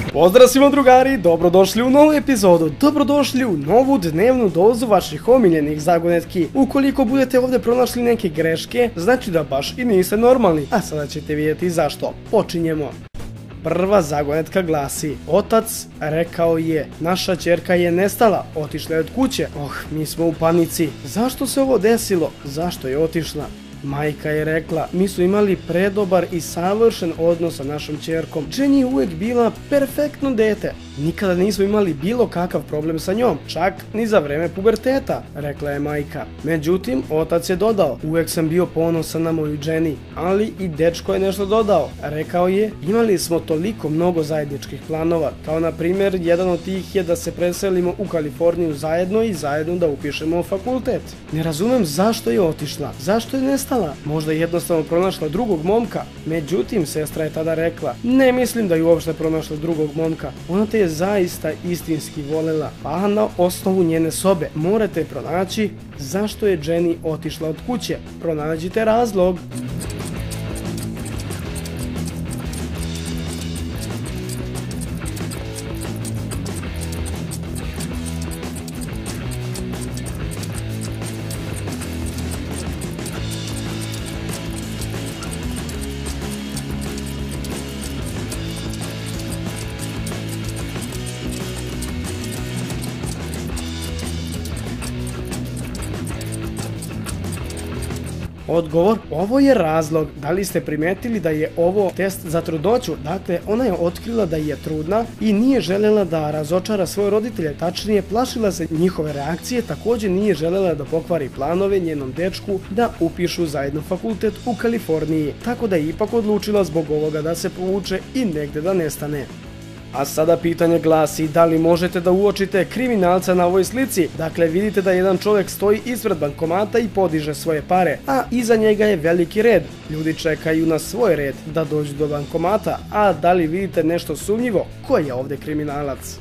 Pozdrav svima drugari, dobrodošli u novu epizodu, dobrodošli u novu dnevnu dozu vaših omiljenih zagonetki. Ukoliko budete ovdje pronašli neke greške, znači da baš i niste normalni, a sada ćete vidjeti zašto. Počinjemo. Prva zagonetka glasi: otac rekao je, naša ćerka je nestala, otišla je od kuće. Mi smo u panici, zašto se ovo desilo, zašto je otišla? Majka je rekla, mi su imali predobar i savršen odnos sa našom ćerkom. Jenny je uvijek bila perfektno dete. Nikada nismo imali bilo kakav problem sa njom, čak ni za vreme puberteta, rekla je majka. Međutim, otac je dodao, uvijek sam bio ponosan na moju Jenny, ali i dečko je nešto dodao. Rekao je, imali smo toliko mnogo zajedničkih planova, kao na primjer, jedan od tih je da se preselimo u Kaliforniju zajedno i zajedno da upišemo fakultet. Ne razumem zašto je otišla, zašto je nestala, možda je jednostavno pronašla drugog momka. Međutim, sestra je tada rekla, ne mislim da je uopšte pronašla drugog momka, ona te je zaista istinski volela, pa na osnovu njene sobe morate pronaći zašto je Jenny otišla od kuće. Pronađite razlog. Odgovor, ovo je razlog. Da li ste primetili da je ovo test za trudnoću? Dakle, ona je otkrila da je trudna i nije željela da razočara svoje roditelje, tačnije plašila se njihove reakcije, također nije željela da pokvari planove njenom dečku da upišu zajedno fakultet u Kaliforniji, tako da je ipak odlučila zbog ovoga da se povuče i negdje da nestane. A sada pitanje glasi, da li možete da uočite kriminalca na ovoj slici? Dakle, vidite da jedan čovjek stoji ispred bankomata i podiže svoje pare, a iza njega je veliki red. Ljudi čekaju na svoj red da dođu do bankomata, a da li vidite nešto sumnjivo? Ko je ovdje kriminalac?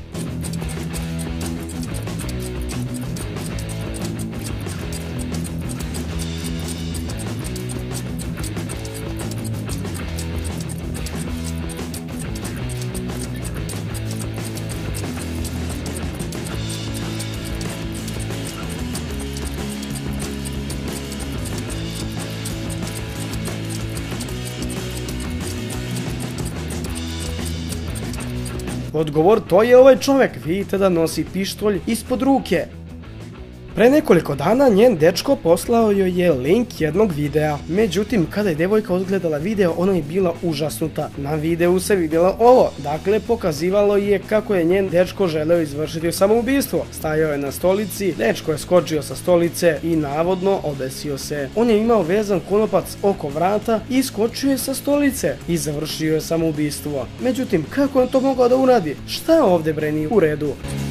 Odgovor, to je ovaj čovjek, vidite da nosi pištolj ispod ruke. Pre nekoliko dana njen dečko poslao joj je link jednog videa. Međutim, kada je devojka odgledala video, ona je bila užasnuta. Na videu se vidjela ovo. Dakle, pokazivalo je kako je njen dečko želeo izvršiti samoubistvo. Stajao je na stolici, dečko je skočio sa stolice i navodno obesio se. On je imao vezan konopac oko vrata i skočio je sa stolice i završio je samoubistvo. Međutim, kako je to mogao da uradi? Šta ovdje breni u redu?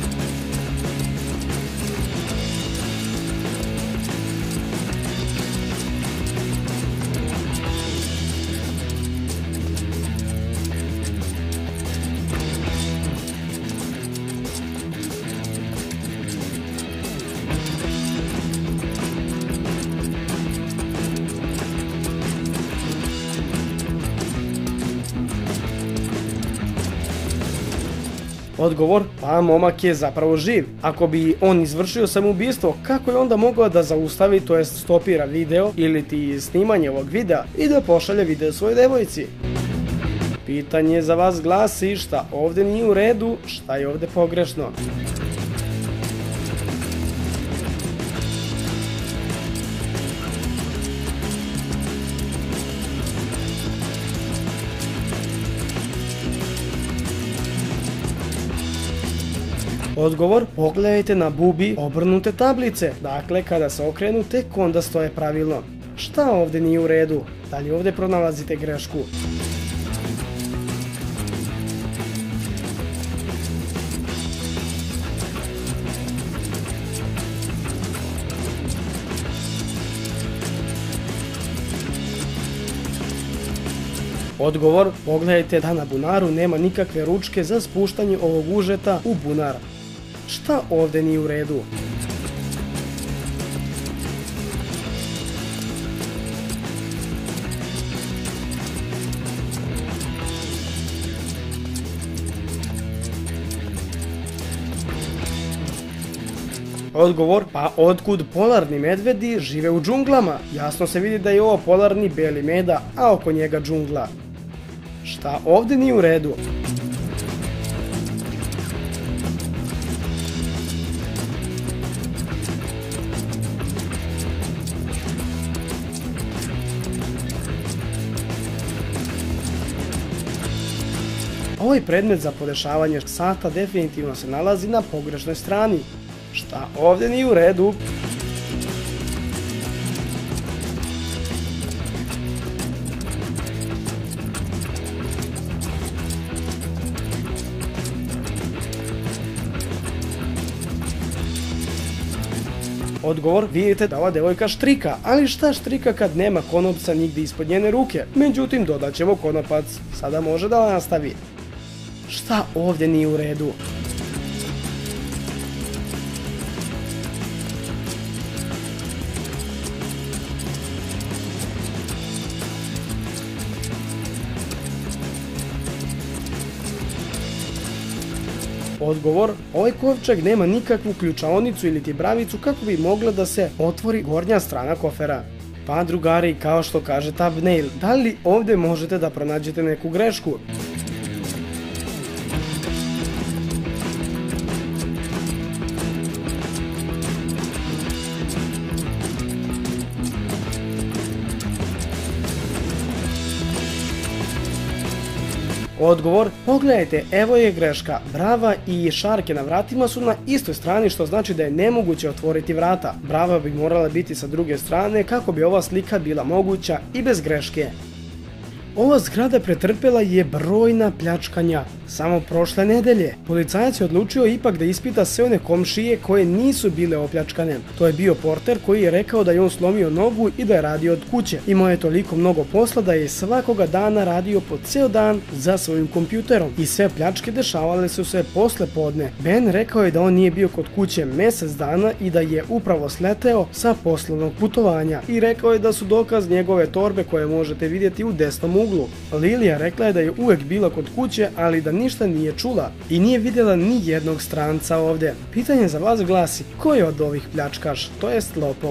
Odgovor, pa momak je zapravo živ. Ako bi on izvršio samoubistvo, kako je onda mogao da zaustavi, to jest stopira video ili ti snimanje ovog videa i da pošalje video svojoj devojci? Pitanje za vas glasi, šta ovdje nije u redu, šta je ovdje pogrešno? Odgovor, pogledajte na bubi obrnute tablice, dakle kada se okrenu tek onda stoje pravilno. Šta ovdje nije u redu? Da li ovdje pronalazite grešku? Odgovor, pogledajte da na bunaru nema nikakve ručke za spuštanje ovog užeta u bunar. Šta ovdje nije u redu? Odgovor, pa otkud polarni medvedi žive u džunglama? Jasno se vidi da je ovo polarni beli meda, a oko njega džungla. Šta ovdje nije u redu? Ovaj predmet za podešavanje sata definitivno se nalazi na pogrešnoj strani. Šta ovdje nije u redu? Odgovor, vidite da ova devojka štrika, ali šta štrika kad nema konopca nigdje ispod njene ruke? Međutim, dodat ćemo konopac, sada može da nastavi. Šta ovdje nije u redu? Odgovor, ovaj kovčeg nema nikakvu ključaonicu ili ti bravicu kako bi mogla da se otvori gornja strana kofera. Pa drugari, kao što kaže thumbnail, da li ovdje možete da pronađete neku grešku? Odgovor, pogledajte, evo je greška, brava i šarke na vratima su na istoj strani, što znači da je nemoguće otvoriti vrata. Brava bi morala biti sa druge strane kako bi ova slika bila moguća i bez greške. Ova zgrada pretrpela je brojna pljačkanja. Samo prošle nedelje policajac je odlučio ipak da ispita sve one komšije koje nisu bile opljačkane. To je bio porter koji je rekao da je on slomio nogu i da je radio od kuće. Imao je toliko mnogo posla da je svakoga dana radio po ceo dan za svojim kompjuterom i sve pljačke dešavale su se posle podne. Ben rekao je da on nije bio kod kuće mjesec dana i da je upravo sleteo sa poslovnog putovanja i rekao je da su dokaz njegove torbe koje možete vidjeti u desnom uglu. Lilija rekla je da je uvek bila kod kuće, ali da ništa nije čula i nije vidjela ni jednog stranca ovdje. Pitanje za vas glasi, ko je od ovih pljačkaš, to jest lopov?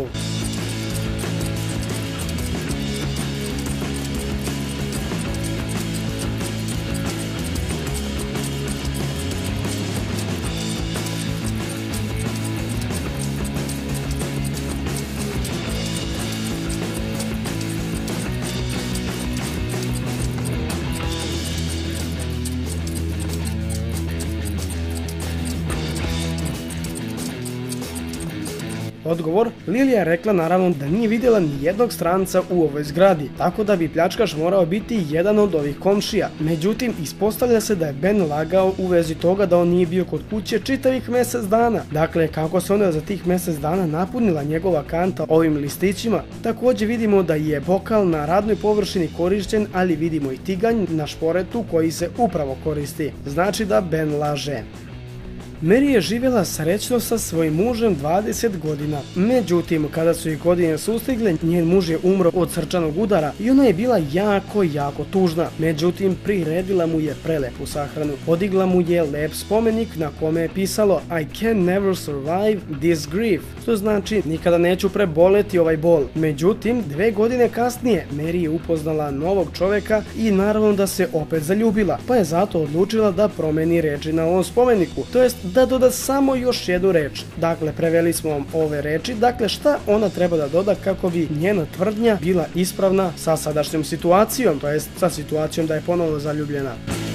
Odgovor, Lilija je rekla naravno da nije vidjela ni jednog stranca u ovoj zgradi, tako da bi pljačkaš morao biti jedan od ovih komšija. Međutim, ispostavlja se da je Ben lagao u vezi toga da on nije bio kod kuće čitavih mjesec dana. Dakle, kako se onda za tih mjesec dana napunila njegova kanta ovim listićima? Također vidimo da je bokal na radnoj površini korišten, ali vidimo i tiganj na šporetu koji se upravo koristi. Znači da Ben laže. Mary je živjela srećno sa svojim mužem 20 godina. Međutim, kada su ih godine sustigle, njen muž je umro od srčanog udara i ona je bila jako tužna. Međutim, priredila mu je prelepu sahranu. Podigla mu je lep spomenik na kome je pisalo I can never survive this grief, što znači nikada neću preboleti ovaj bol. Međutim, 2 godine kasnije Mary je upoznala novog čovjeka i naravno da se opet zaljubila, pa je zato odlučila da promeni reči na ovom spomeniku, to jest da doda samo još jednu reč. Dakle, preveli smo vam ove reči, dakle šta ona treba da doda kako bi njena tvrdnja bila ispravna sa sadašnjom situacijom, to jest sa situacijom da je ponovo zaljubljena.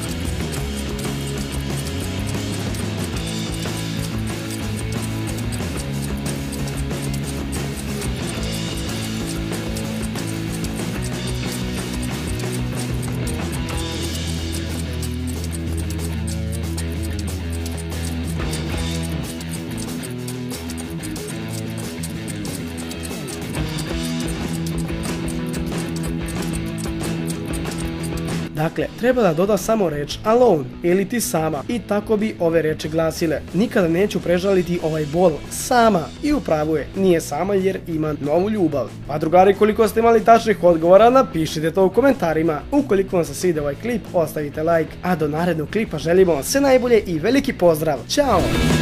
Dakle, treba da doda samo reč alone ili ti sama i tako bi ove reči glasile: nikada neću prežaliti ovaj bol sama. I upravo je, nije sama jer ima novu ljubav. Pa drugari, koliko ste imali tačnih odgovora, napišite to u komentarima. Ukoliko vam se svidio ovaj klip, ostavite like, a do narednog klipa želimo vam sve najbolje i veliki pozdrav. Ćao!